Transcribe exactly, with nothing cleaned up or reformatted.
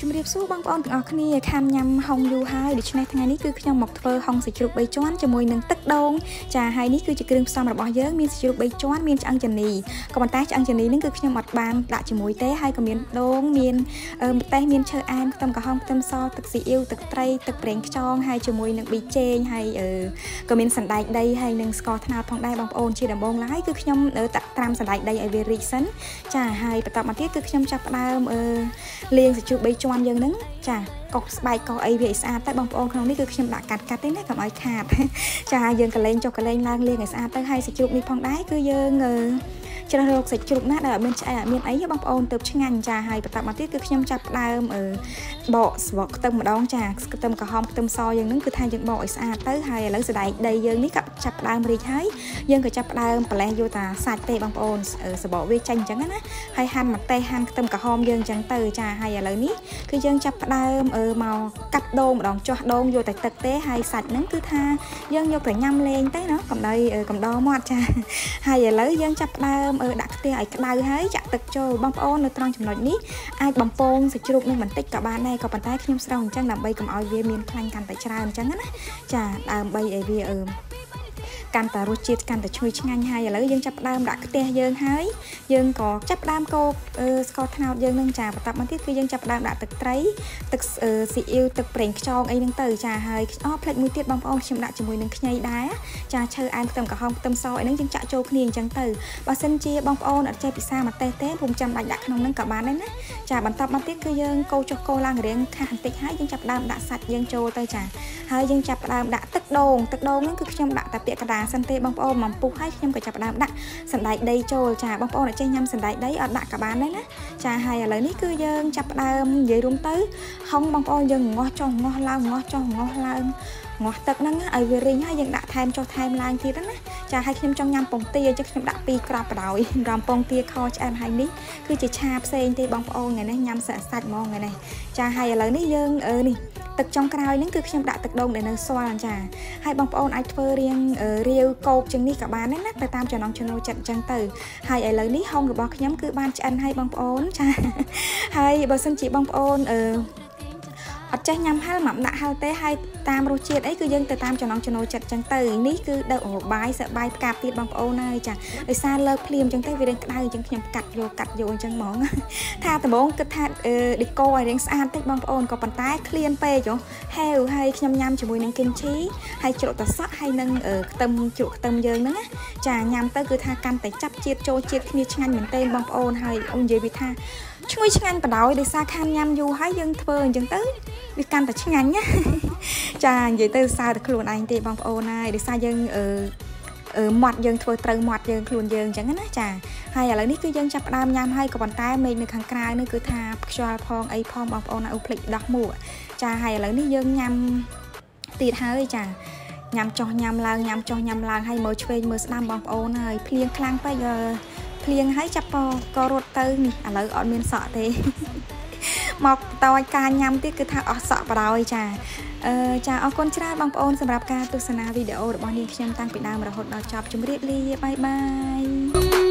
ជំរាបសួរបងប្អូនទាំងអស់គ្នាខានញ៉ាំហុងយូរហើយដូច្នេះថ្ងៃនេះគឺខ្ញុំមកធ្វើហុងសាច់ជ្រូកបីជាន់ជាមួយនឹងទឹកដូងចាហើយនេះគឺជាគ្រឿងផ្សំរបស់យើងមានសាច់ជ្រូកបីជាន់មានឆ្អឹងចានីក៏ប៉ុន្តែឆ្អឹងចានីនេះគឺខ្ញុំអត់បានដាក់ជាមួយទេហើយក៏មានដូងមានម្ទេសមានឈើអែមខ្ទឹមក្រហមខ្ទឹមសទឹកស៊ីអ៊ីវទឹកត្រីទឹកប្រេងខ្យងហើយជាមួយនឹងប៊ីចេងហើយក៏មានសណ្តែកដីហើយនឹងស្ករត្នោតផងដែរបងប្អូនជាដំបូងឡើយគឺខ្ញុំត្រាំសណ្តែកដីឲ្យវារីកសិនចាហើយបន្តមកទៀតគឺខ្ញុំចាប់ផ្ដើមលាងសាច់ជ្រូកបីជាន់យើងហ្នឹងចាកុសស្បែកកោអីវាឲ្យស្អាតតែបងប្អូនក្នុងនេះគឺខ្ញុំដាក់កាត់កាត់ទេណាកុំឲ្យខាតចាយើងកលែងចុះកលែងឡើងលាងឲ្យស្អាតទៅហើយសាច់ជ្រូកនេះផងដែរគឺយើងជ្រើសរើសសាច់ជ្រូកណាដែលអត់មានឆ្អែតអត់មានអីបងប្អូនទៅឆ្ងាញ់ចាហើយបន្តមកទៀតគឺខ្ញុំចាប់ផ្ដើមបកស្បកខ្ទឹមម្ដងចាខ្ទឹមក្រហមខ្ទឹមសយើងហ្នឹងគឺថាយើងបកឲ្យស្អាតទៅហើយឥឡូវសណ្តែកដីយើងនេះក៏ចាប់ផ្ដើមរីកហើយយើងក៏ចាប់ផ្ដើមប្រឡេះយកតាសាច់ទេបងប្អូនសបកវាចាញ់អញ្ចឹងណាហើយហាន់ម្ទេសហាន់ខ្ទឹមក្រហមយើងអញ្ចឹងទៅចាហើយឥឡូវនេះគឺយើងចាប់ផ្ដើមមកកាត់ដូងម្ដងចោះដូងយកតែទឹកទេហើយសាច់ហ្នឹងគឺថាយើងយកតែញ៉ាំលេងទេណាកំដៅកំដរមាត់ចាហើយឥឡូវយើងចាប់ផ្ដើមដាក់ខ្ទះឲ្យក្តៅហើយចាក់ទឹកចូលបងប្អូននៅត្រង់ចំណុចនេះអាចបំពងសាច់ជ្រូកនេះបន្តិចក៏បានដែរក៏ប៉ុន្តែខ្ញុំស្រង់អញ្ចឹងដើម្បីកុំឲ្យវាមានខ្លាញ់កាន់តែច្រើនអញ្ចឹងណាចាដើម្បីឲ្យវាអឺកាន់តែរសជាតិកាន់តែឈ្ងុយឆ្ងាញ់ហើយឥឡូវយើងចាប់ផ្ដើមដាក់ខ្ទះយើងហើយយើងក៏ចាប់ផ្ដើមកូរស្ករត្នោតយើងនឹងចាបន្តមកទៀតគឺយើងចាប់ផ្ដើមដាក់ទឹកត្រីទឹកស៊ីអ៊ីវទឹកប្រេងខ្យងអីហ្នឹងទៅចាហើយអូផ្លេចមួយទៀតបងប្អូនខ្ញុំដាក់ជាមួយនឹងខ្ញីដែរចាឈើអែមខ្ទឹមក្រហមខ្ទឹមសអីហ្នឹងយើងចាក់ចូលគ្នាអញ្ចឹងទៅបើសិនជាបងប្អូនអត់ចេះពិសាម្ទេសទេពុំចាំបាច់ដាក់ក្នុងហ្នឹងក៏បានដែរណាចាបន្តមកទៀតគឺយើងកូរចុះកូរឡើងរៀងខាស់បន្តិចហើយយើងចាប់ផ្ដើមដាក់សាច់យើងចូលទៅចាហើយយើងចាប់ផ្ដើមដាក់ទឹកដូងទឹកដូងហ្នឹងគឺខ្ញុំដាក់តែពាក់កណ្ដាលសិនទេបងប្អូនមកពុះហើយខ្ញុំក៏ចាប់ផ្ដើមដាក់សណ្តែកដីចូលចាបងប្អូនអត់ចេះញ៉ាំសណ្តែកដីអត់ដាក់ក៏បានដែរណាចាហើយឥឡូវនេះគឺយើងចាប់ផ្ដើមនិយាយរួមទៅហុងបងប្អូនយើងងាស់ចុះងាស់ឡើងងាស់ចុះងាស់ឡើងងាស់ទឹកហ្នឹងឲ្យវារីងហើយយើងដាក់ថែមចុះថែមឡើងទៀតណាចាហើយខ្ញុំចង់ញ៉ាំពងទាអញ្ចឹងខ្ញុំដាក់ពីរគ្រាប់បដ ாய் រំពងទាខឆ្អែតហើយនេះគឺជាឆាផ្សេងទេបងប្អូនថ្ងៃនេះញ៉ាំសាច់សាច់ហ្មងថ្ងៃនេះចាហើយឥឡូវនេះយើងអឺនេះទឹកចុងក្រោយហ្នឹងគឺខ្ញុំដាក់ទឹកដូងដែលនៅស្វាល់ចាហើយបងប្អូនអាចធ្វើរៀងរាវកោកជាងនេះក៏បានដែរណាទៅតាមចំណង់ចំណូលចិត្តអញ្ចឹងទៅហើយឥឡូវនេះហុងរបស់ខ្ញុំគឺបានឆ្អិនហើយបងប្អូនចាហើយបើសិនជាបងប្អូនអឺអត់ចេះញ៉ាំហាលមកដាក់ហាលទេហើយតាមរសជាតិអីគឺយើងទៅតាមចំណង់ចំណូលចិត្តចឹងទៅនេះគឺដៅអូបាយសបាយផ្កាប់ទៀតបងប្អូនហើយចាដោយសារលើកភ្លាមចឹងទៅវារៀងក្តៅចឹងខ្ញុំកាត់យកកាត់យកអញ្ចឹងហ្មងថាដំបូងគិតថាឌីកូឲ្យរៀងស្អាតតិចបងប្អូនក៏ប៉ុន្តែឃ្លានពេកហ៎ហេវហើយខ្ញុំញ៉ាំជាមួយនឹងគីមឈីហើយជ្រក់តសក់ហើយនឹងខ្ទឹមជ្រក់ខ្ទឹមយើងហ្នឹងចាញ៉ាំទៅគឺថាកាន់តែចាប់ជាតិចូលជាតិគ្នាឆ្ងាញ់មែនទែនបងប្អូនហើយអូននិយាយវាថាឈ្ងុយឆ្ងាញ់បដ ாய் ដោយសារខានញ៉ាំយូរហើយយើងធ្វើអញ្ចឹងទៅវាកាន់តែឆ្ងាញ់ណាចានិយាយទៅសើតែខ្លួនឯងទេបងប្អូនហើយដោយសារយើងអឺអឺមាត់យើងធ្វើត្រូវមាត់យើងខ្លួនយើងអញ្ចឹងណាចាហើយឥឡូវនេះគឺយើងចាប់ផ្ដើមញ៉ាំហើយក៏ប៉ុន្តែមេឃនៅខាងក្រៅនេះគឺថាខ្យល់ផងអីផងបងប្អូនឲ្យភ្លេចដោះមួកចាហើយឥឡូវនេះយើងញ៉ាំទៀតហើយចាញ៉ាំចុះញ៉ាំឡើងញ៉ាំចុះញ៉ាំឡើងហើយមើលឆ្វេងមើលស្ដាំបងប្អូនហើយភ្លៀងខ្លាំងពេកភ្លៀងហើយចាប់ក៏រត់ទៅនេះឥឡូវអត់មានសក់ទេមកតើការញ៉ាំទៀតគឺថាអស់សក់បដ ாய் ចាអឺចាអរគុណច្រើនបងប្អូនសម្រាប់ការទស្សនាវីដេអូរបស់នាងខ្ញុំតាំងពីដើមរហូតដល់ចប់ជម្រាបលាបាយបាយ